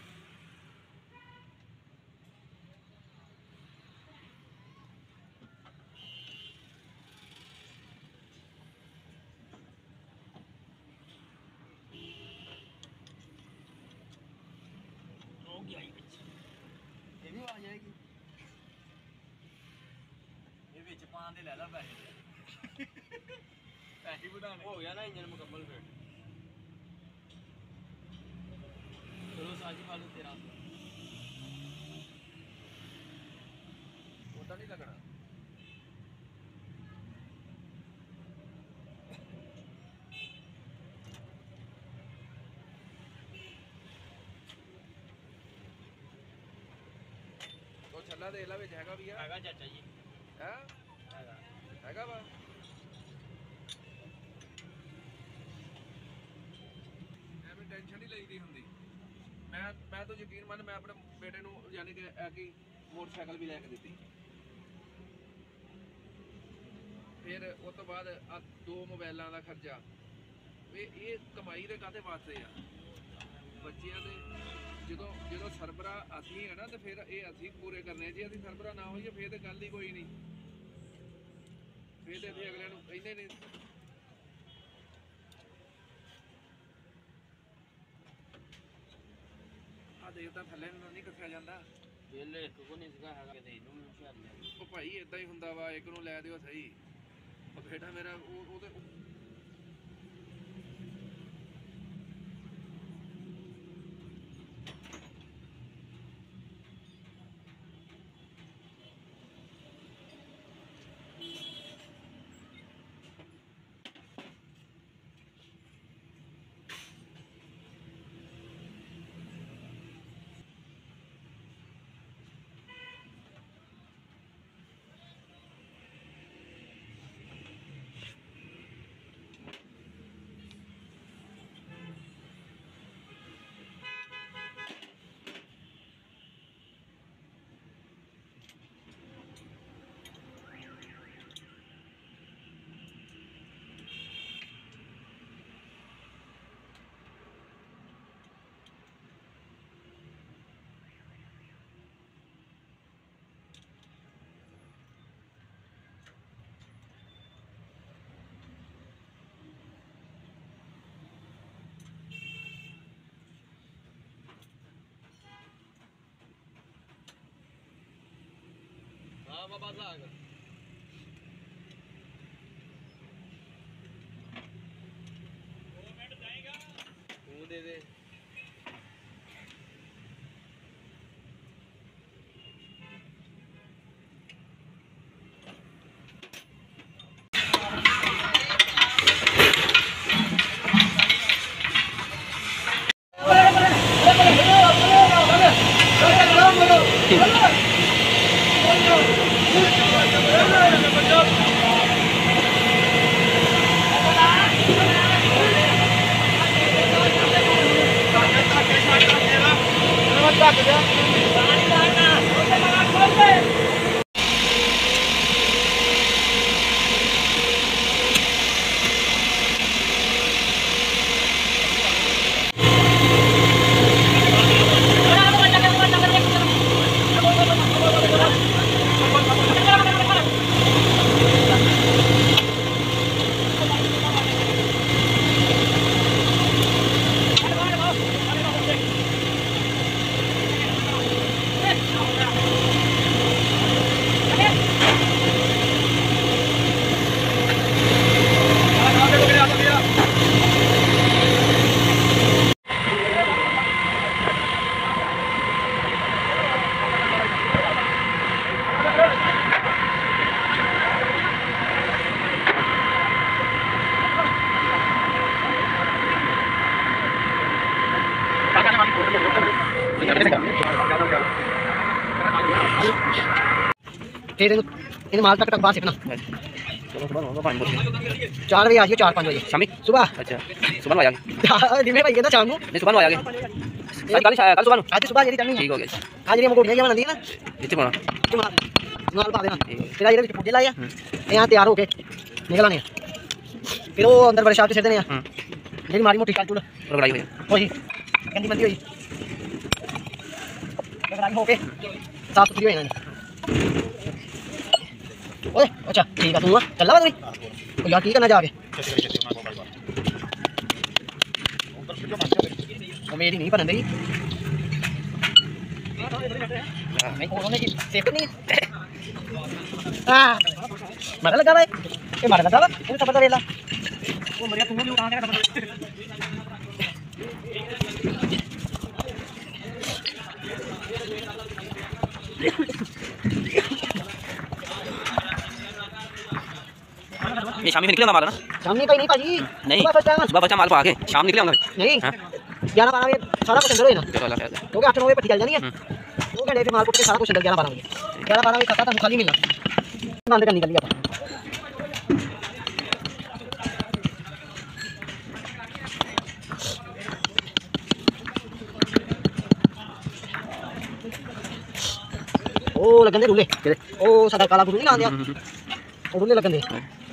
ਹੋ ਗਿਆ ਹੀ ਵਿੱਚ ਇਹ ਵੀ ਆ ਜਾਏਗੀ ਇਹ ਵਿੱਚ ਪਾਣ ਦੇ ਲੈ ਲਾ ਪੈਸੇ ਪੈਸੇ ਵਧਾਣੇ ਹੋ ਗਿਆ ਨਾ ਇੰਜਨ ਮੁਕੰਮਲ ਫਿਰ ਚਲੋ ਸਾਜੀ ਵਾਲੂ 1300 ਉਦਾਂ ਨਹੀਂ ਲੱਗਣਾ ਉਹ ਛੱਲਾ ਦੇ ਲਾ ਵਿੱਚ ਹੈਗਾ ਵੀ ਆ ਹੈਗਾ ਚਾਚਾ ਜੀ ਹੈ ਹੈਗਾ ਵਾ ਐਵੇਂ ਟੈਨਸ਼ਨ ਨਹੀਂ ਲਈਦੀ ਹੁੰਦੀ ਮੈਂ ਤਾਂ ਯਕੀਨ ਮੰਨ ਮੈਂ ਆਪਣੇ ਬੇਟੇ ਨੂੰ ਯਾਨੀ ਕਿ ਐਕੀ ਮੋਟਰਸਾਈਕਲ ਵੀ ਲੈ ਕੇ ਦਿੱਤੀ ਫਿਰ ਉਸ ਤੋਂ ਬਾਅਦ ਆ 2 ਮੋਬਾਈਲਾਂ ਦਾ ਖਰਚਾ ਇਹ ਕਮਾਈ ਦੇ ਕਾਹਦੇ ਵਾਸਤੇ ਆ ਬੱਚਿਆਂ ਦੇ ਜਦੋਂ ਸਰਬਰਾ ਅਸੀਂ ਹੈ ਨਾ ਤੇ ਫਿਰ ਇਹ ਅਸੀਂ ਪੂਰੇ ਕਰਨੇ ਜੇ ਅਸੀਂ ਸਰਬਰਾ ਨਾ ਹੋਈਏ ਫਿਰ ਤੇ ਗੱਲ ਹੀ ਕੋਈ ਨਹੀਂ ਫਿਰ ਤੇ ਅਸੀਂ ਅਗਲਿਆਂ ਨੂੰ ਕਹਿੰਦੇ ਨਹੀਂ ਆ ਦੇਵਤਾ ਥੱਲੇ ਨੂੰ ਨਹੀਂ ਕੱਸਿਆ ਜਾਂਦਾ ਵੇਲੇ ਇੱਕ ਕੋ ਨਹੀਂ ਸੀਗਾ ਹੈਗਾ ਕਿਤੇ ਇਹਨੂੰ ਵੀ ਹੁਸ਼ਿਆਰ ਲਿਆ ਉਹ ਭਾਈ ਇਦਾਂ ਹੀ ਹੁੰਦਾ ਵਾ ਇੱਕ ਨੂੰ ਲੈ ਦਿਓ ਸਹੀ ਉਹ ਬੇਟਾ ਮੇਰਾ ਉਹਦੇ ਹਾਂ ਬਾਬਾ ਸਾਗ ਮਿੰਟ ਜਾਏਗਾ ਤੂੰ ਦੇ ਦੇ फिर इन माल तक बाहर सीखना 4 बजे आ जाइए 4-5 बजे शामी सुबह अच्छा सुबह आ जाएंगे दिन में भाई कहता शाम को नहीं सुबह आ जाएंगे कल सुबह आज सुबह यदि चलनी ठीक हो गया आज ये मुकुट नहीं बना दी ना इतने बना माल पा देना फिर ये पूजे लाया यहाँ तैयार होके निकल आने फिर वो अंदर बड़े शाप से देने जी मारी मोटी चाल चूल लड़ाई हुई होई गंदी बंदी हुई लड़ाई होके साफ सुथरी हुई ना ओए अच्छा ठीक है तू चल रहा भाई यार की करना जाके वो मेरी नहीं बनन रही नहीं उन्होंने की सेफ नहीं मारा लगा भाई ये मारा लगा वो सब पता रेला वो मरिया तुम लोग कहां गया ये शामी में निकलेगा माल ना शामी कहीं नहीं भाजी नहीं सुबह बच्चा माल पा के शाम निकले नहीं 11-12 बजे सारा कुछ अंदर होए ना चलो अल्लाह खैर क्योंकि 8-9 बजे पट्टी चल जानी है 2 घंटे फिर माल कुट के सारा कुछ अंदर 11-12 बजे खाता था खाली मिलना अंदर का निकल गया था ओ लगन दे रुले ओ सादा काला गुरु नहीं ना दिया ओ रुले लगन दे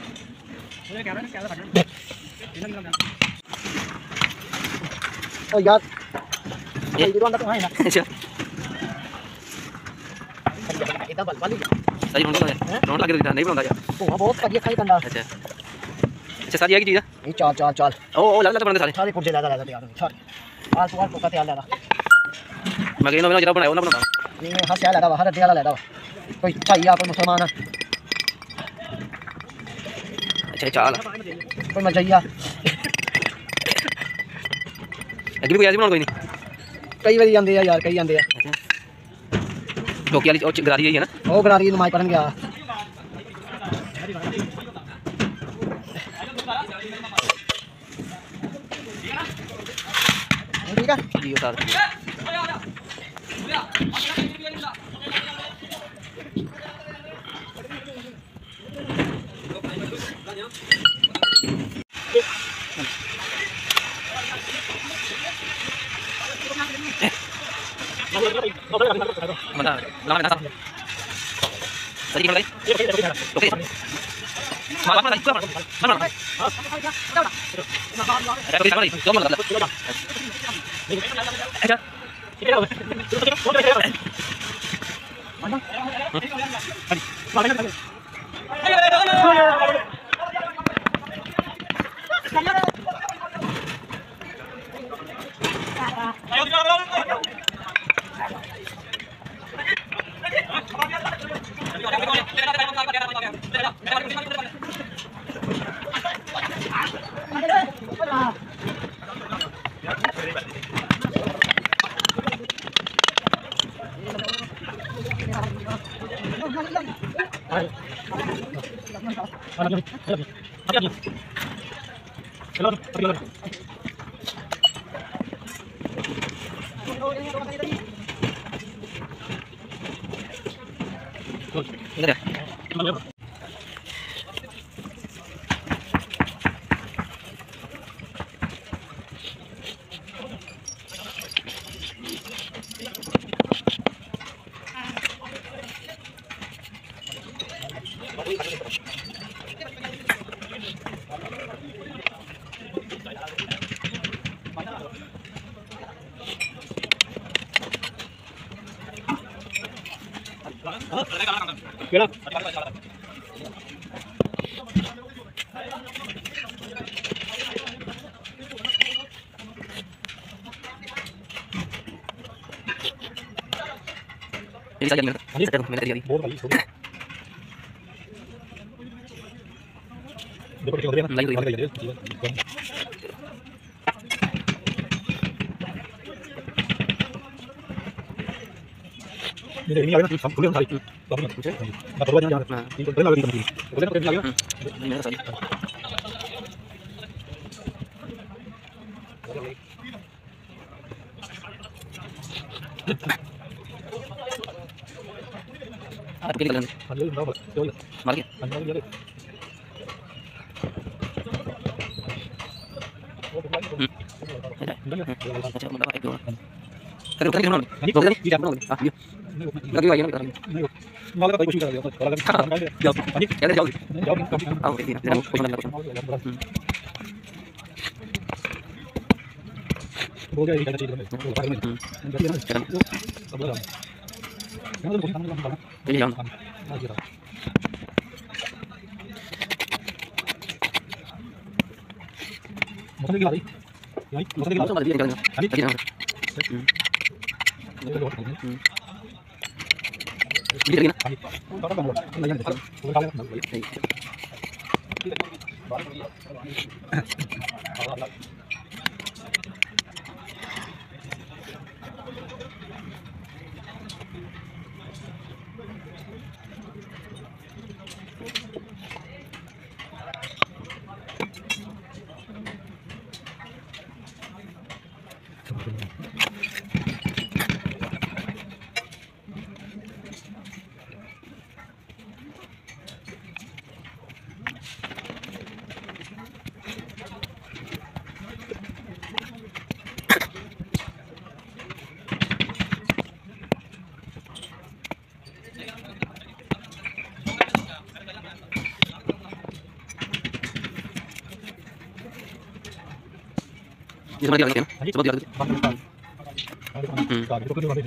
ओ यार ये वीडियो अंदर तो है ना अच्छा इतना बल वाली सही बन गया रोड लग रहा नहीं बनता यार ओ बहुत बढ़िया खाई कंदा अच्छा अच्छा सारी है की चीज है ये चाल ओ लग लग बनते सारे सारे कुछ ज्यादा तैयार छोड़ आल सुआल को तैयार लगा मैं कहना जरा बनाया ना बना ये हर शहर लगा हर अड्डे वाला लगा कोई चाहिए कोई मुसलमान अच्छा चाल कोई मजैया अभी कोई ऐसी बना कोई नहीं कई बार जाते हैं यार कई जाते हैं टोकी वाली और गरारी है ना वो गरारी नमाज पढ़न गया ठीक है ji sir mana lama nak nasab tadi kita lagi okey malam lagi mana ada kita lagi jom mana aja Ini Ini saja minta. Ini saja minta dia. Lain tu. ini ada sam kuliah hari. Tapi nah perluannya jangan. Ini benar lagi begini. Kemudian apa yang lagi? Ini saja. Apa kali kalian? Ada yang berapa? Jauh. Mari. Ada yang lagi. Macam mana itu? Kalau kita mana? Kalau kita di mana? Ah, dia. Lagi lagi lagi. Malah tak bisa kalau kalau kan jauh. Ini Ada jauh. jauh. Ah, okey. Jangan kosong jangan kosong. Boleh kita cari dulu. Jangan. Jangan lupa tangan. Ini jangan. Masa lagi lari. Yai, masa lagi Langsung ada dia jangan. Ani, Lagi jangan. Ini lagi nak. Ani. Orang kan boleh. Ini yang besar. Boleh kalian boleh. Ini sama dia lagi kan? Sebab dia lagi. Itu kan dia.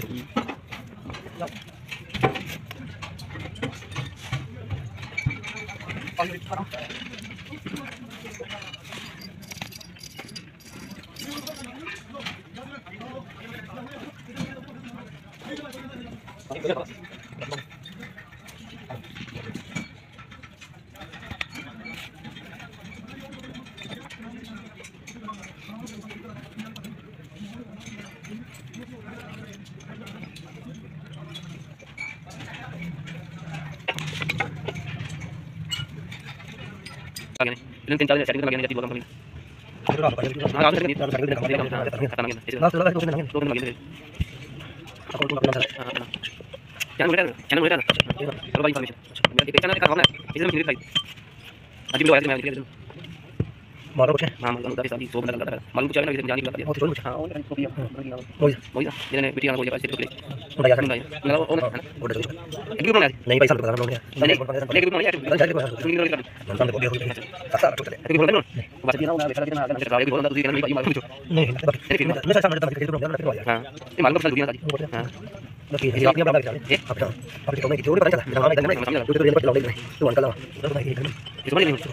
Lagi ni. Ini tinggal cari lagi jadi dua kali. Ah, kami cari ni. Kata lagi. Dua kali lagi. Jangan mudah. Jangan mudah. Kalau bagi information. Kita channel ka हमने इसमें मिल गई. आज भी लोग आए थे मैं मारो कुछ है हां मालूम दादी सादी 100 बंदा लगा मालूम कुछ है ना किसी जानी लगा दिया और छोड़ कुछ हां और कॉपी वही वही जिन्होंने वीडियो वाला बोल दिया पैसे तो उड़ा यार लगा वो ना उड़ा छोड़ एक भी बना नहीं पैसा पता नहीं नहीं एक भी बना यार नहीं जाके कोई सुनिए नहीं करना मनसान को हो गया सस्ता छोड़ दे एक भी बोल देना बस ये ना उन्हें देखा कितना आगे एक भी बोलना तो ये नहीं मालूम नहीं मैं ऐसा समझता हूं कि तुम जाना फिर आया हां ये मालूम पता दुनिया का हां ओके ये आप बना के आप जाओ आप तो मैं जो भी पता चला मेरा नाम है तो रियल पर लॉग नहीं तो अंकल इसमें नहीं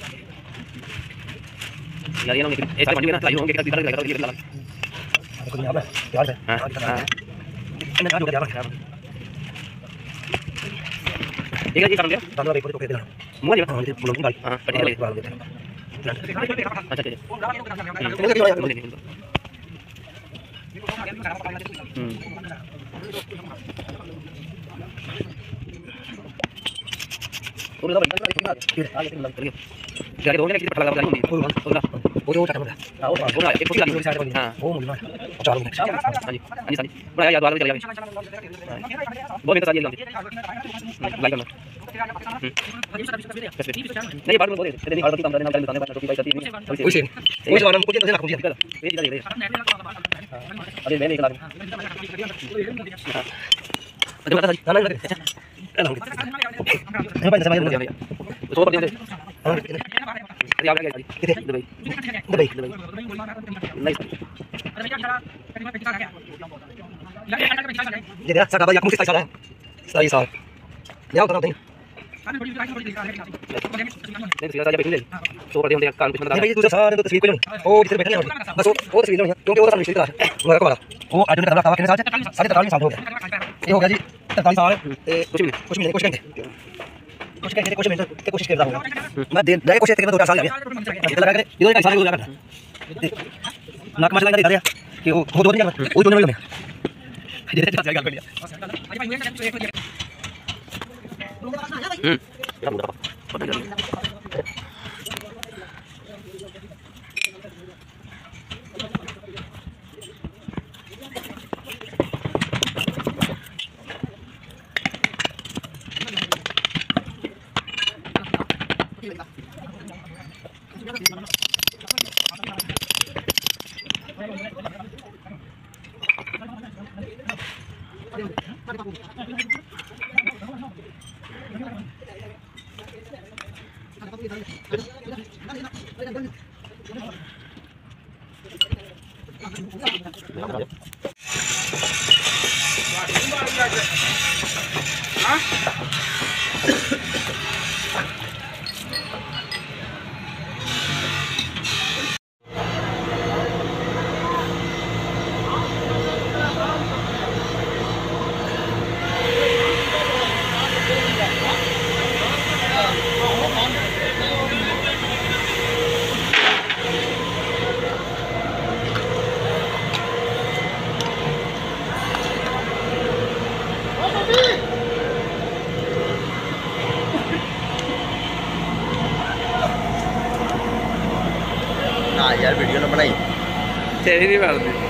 यार ये ना ऐसा मंडी में ना लाइव होंगे कितना दिखा लगा ये लगा आपको यहां पे यार है हां मैंने कहा जो यार ठीक है जी कर लिया दादा एक को दे देना मुझे हां ये बोलो भाई हां पट्टी ले अच्छा अच्छा और वो जो चाटा बना वो ना एक कुछ वो सारे हां वो मुझे ना चार लोग हां जी बड़ा याद वाला चला जाए बहुत मेहनत साथ ये लाइक करना नहीं बात में बोले तेरे हाल की काम करना बताने बात तो भाई करती नहीं वैसे वैसे वाला कुछ तो ना कुछ ये चीज दे अरे मैंने एक लाख अच्छा बता ना ना ना नहीं भाई समय भैया तो पर दे अरे आप क्या दुबई दुबई नहीं ये देखा सका भाई मुझसे सारा सही साल क्या करना नहीं नहीं साजा बैठ ले तो पर दे काम कुछ नहीं भाई तू सारे तो तस्वीर पे नहीं ओ इधर बैठा है बस वो तस्वीर नहीं क्योंकि वो सामने तस्वीर है मैं को वो आज ने कहा कितने साल से 43 साल हो गए ये हो गया जी 43 साल कुछ भी नहीं कुछ घंटे कोशिश कर रहा हूं मैं दे कोशिश करके 2-4 साल लगे लगा के ये साल लगा करना नाक मसला कर दिया कि वो 2 दिन वो दोनों में ये जाएगा कर दिया क्या बुरा पता नहीं यार वीडियो ना बनाई तेरी नहीं बात नहीं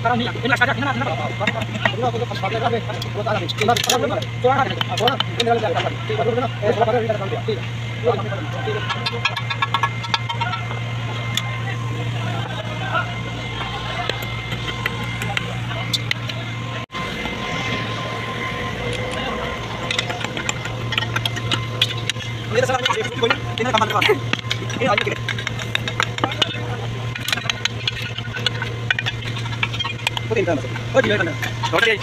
sekarang ini saja kita nanti ini kamar depan. Ini aja kita. Putih kan? Oh, dia kan. Oke.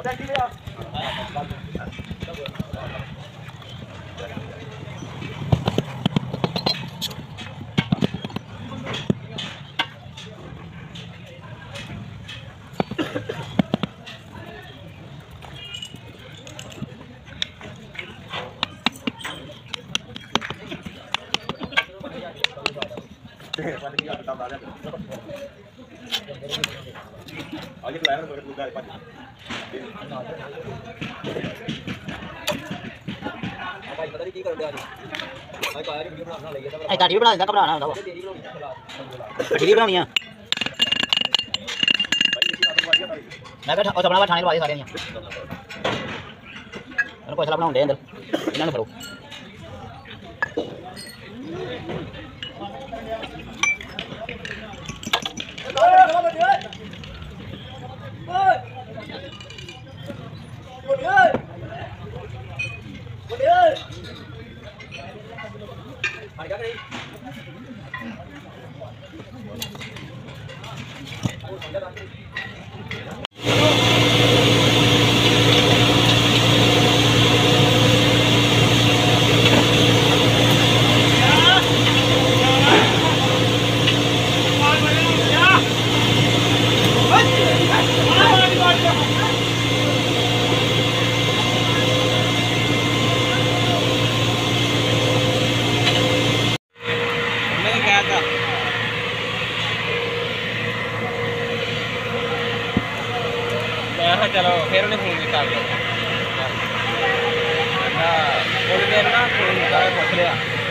दाढ़ी भी बना देता घबराना होता वो दाढ़ी बनानी है मैं बैठा और अपना थाने लवाए सारे नहीं मैंने कोई सलाह बनाऊं दे अंदर इन्होंने फड़ो चलो फिर उन्हें फोन किया थोड़ी देर ना फोन पुछ लिया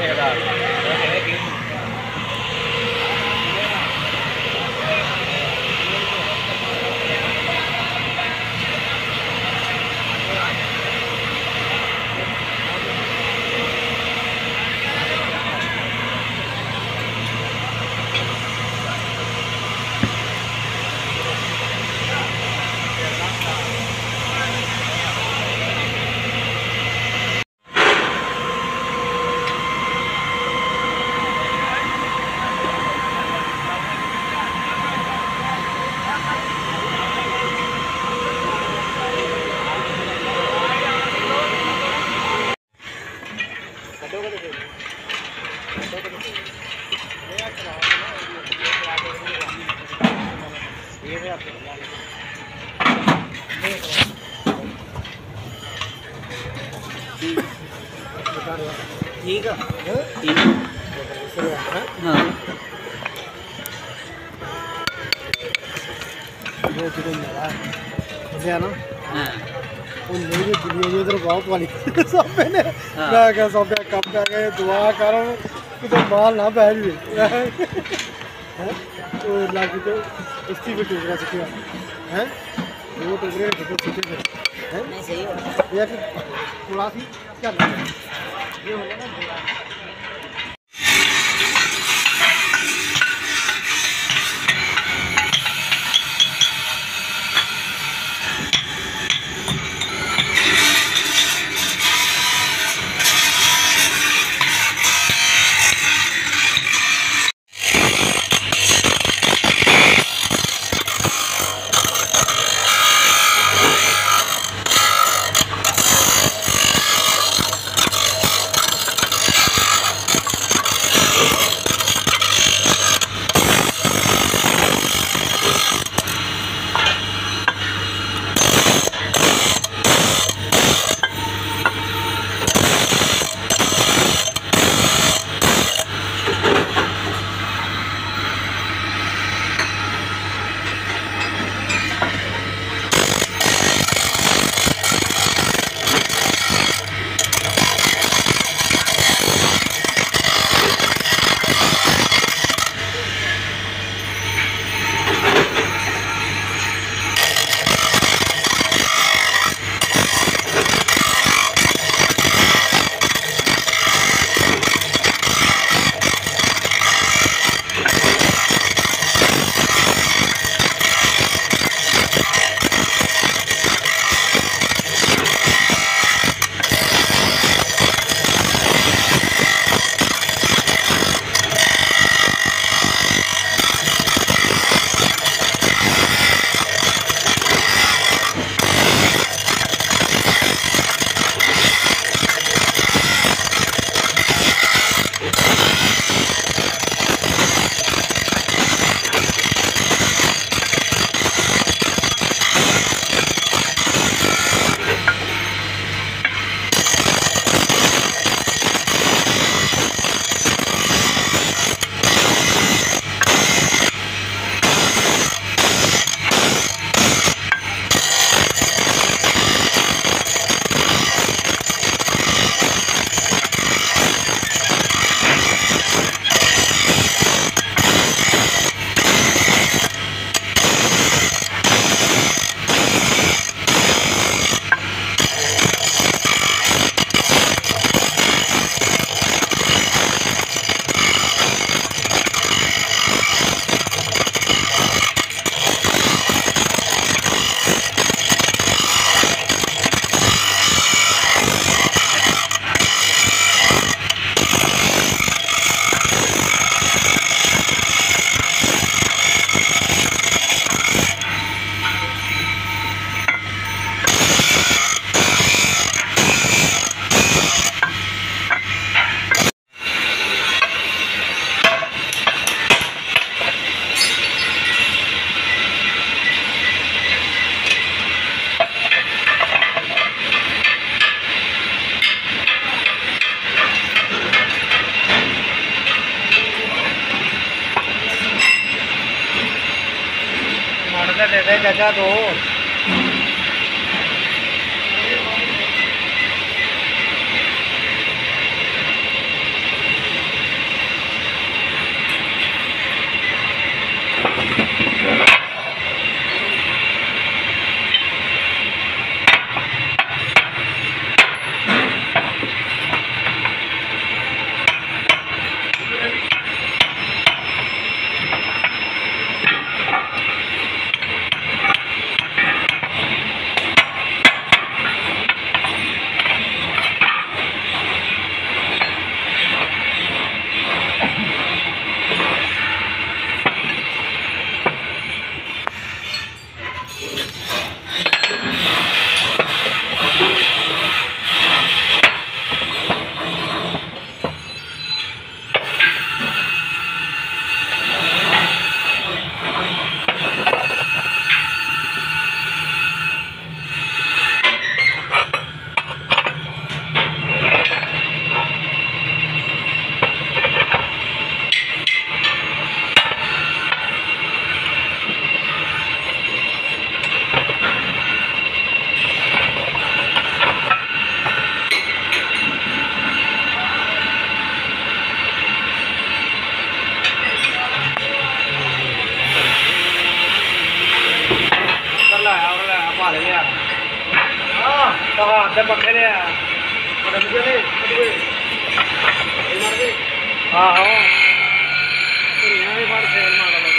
ठीक है हाँ वो जो मेरा है ना उन मेरी दुनिया में इधर बहुत वाली सब मैंने मैं क्या सब कब जा गए दुआ करो कि तो माल ना बैठ भी है तो लागी तो इसकी भी टुकड़ा सीखा है वो टुकड़े तो सीखे है नहीं सही है या कि थोड़ा सी क्या ये होगा ना का दे दे चाचा दो ਦੇ ਪੱਖੇ ਨੇ ਆ ਉਹਦੇ ਵਿੱਚ ਨੇ ਆਹੋ ਇਹ ਵੀ ਬਾਹਰ ਫੇਲ ਮਾਰ ਲਓ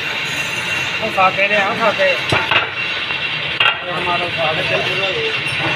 खा के ले खा के हमारा खा के चल पूरा